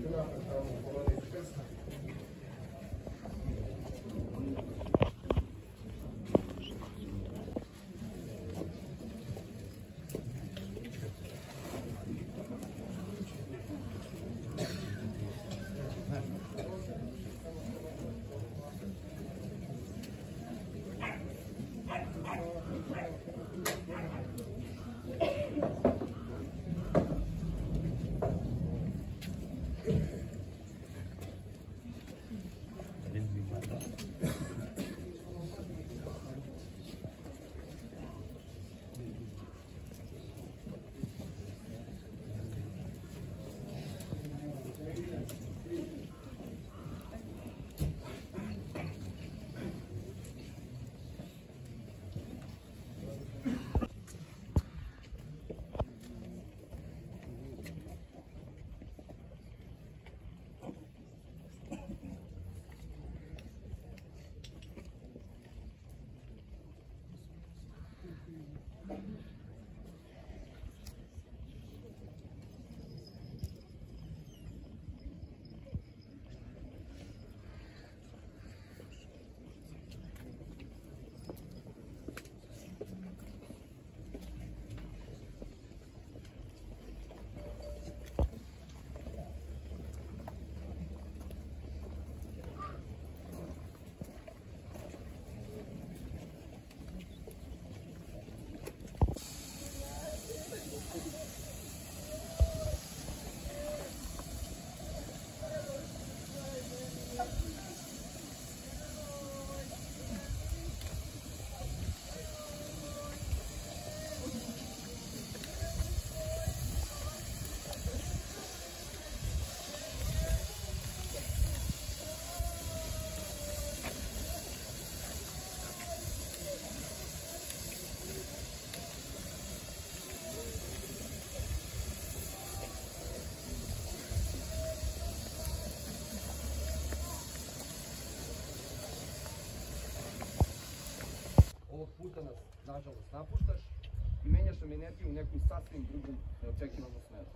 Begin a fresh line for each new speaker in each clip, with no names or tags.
Ovog puta nas, nažalost, napuštaš i menjaš nam energiju u nekom sasvim drugom neočekivanom smeru.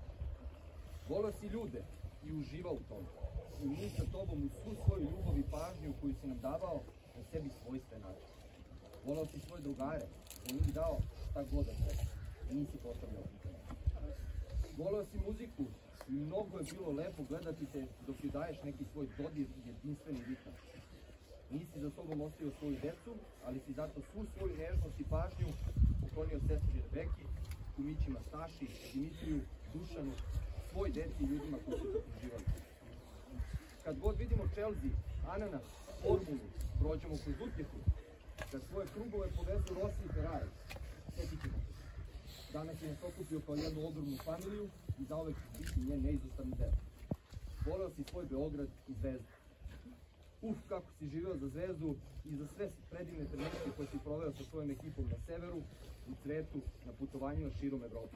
Voleo si ljude i uživao u tome. I mi sa tobom u svu svoju ljubav i pažnju koju si nam davao na sebi svojstven način. Voleo si svoje drugare, za njih dao šta god da treba. I nisi postavljao pitanje. Voleo si muziku i mnogo je bilo lepo gledati te dok ti daješ neki svoj dodir i jedinstveni ritam. Nisi za sobom ostavio svoju decu, ali si zato svu svoju nežnost i pažnju poklonio sestri Rebeki, kumićima Staši, Dimitriju, Dušanu, svoj deci i ljudima koji su te uživali. Kad god vidimo Chelsea, Ananas, Formulu, prođemo kroz Utjehu, kad svoje krugove povezu Rossi i Ferrari, sjetit ćemo se. Danas je nas okupio kao jednu ogromnu familiju i zauvek biti njen neizostavni deo. Voleo si svoj Beograd i Zvezdu. Kako si živeo za Zvezdu i za sve predivne trenutke koje si proveo sa svojom ekipom na severu, u cvetu, na putovanjima širom Evrope.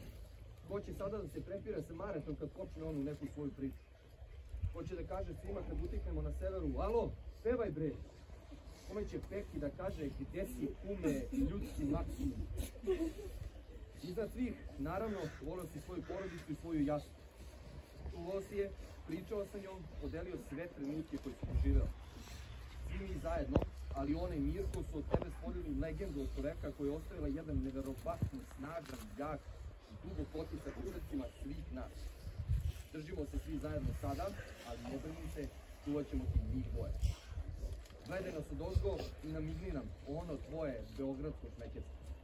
Ko će sada da se prepire sa Maretom kad počne on u neku svoju priču? Ko će da kaže svima kad utiknemo na severu, alo, pevaj bre! Kome će Peki da kaže gde si kume ljudski maksimum? Iznad svih, naravno, voleo si svoju porodicu i svoju jasnu. Čuvao si je, pričao sa njom, podelio sve trenutke koje si doživeo. Svi mi zajedno, ali onaj Mirko su od tebe stvorili legendu od čoveka koja je ostavila jedan neverovatno snažan, jak i dubok otisak u srcima svih nas. Držimo se svi zajedno sada, ali ne brini se, čuvat ćemo ti njih dvoje. Gledaj nas odozgo i namigni nam ono tvoje beogradsko šmekerstvo.